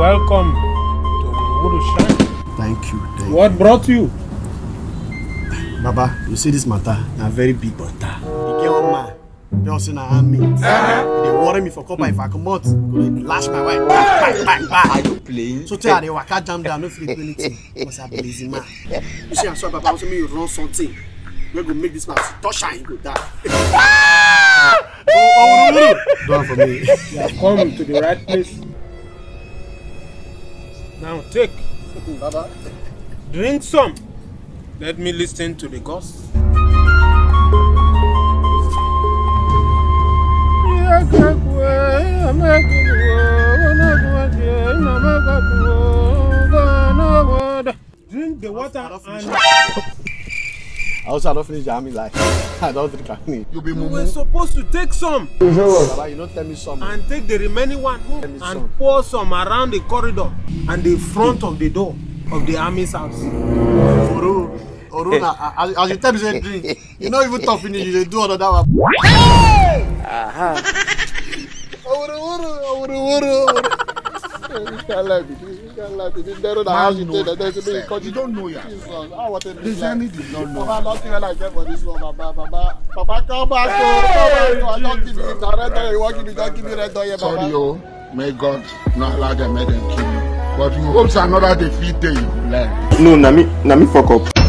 welcome to Urushan. Thank you. What brought you? Baba, you see this matter, a very big matter. You get one man, just in a army. They worry me for copper if I come out, go lash my wife. Bang. Are you playing? So tell they waka jam down, no feel do anything. Because I'm a lazy man. You see, I'm sure Baba also make you run something. We're gonna make this man touch and he go die. Do it for me. You have come to the right place. Now take. Baba. Drink some. Let me listen to the gospel. Drink the water and... I also don't finish the army like I don't drink any. You were supposed to take some. Baba, you don't tell me some. And take the remaining one and pour some around the corridor and the front of the door of the army's house. As you tell me to drink, you not even talk finish, you do another one. You don't know ya. The journey did not know. Papa, come back. Sorry, oh, may God not allow them, make them kill you. But you hope another defeat day you learn. No, Nami fuck up.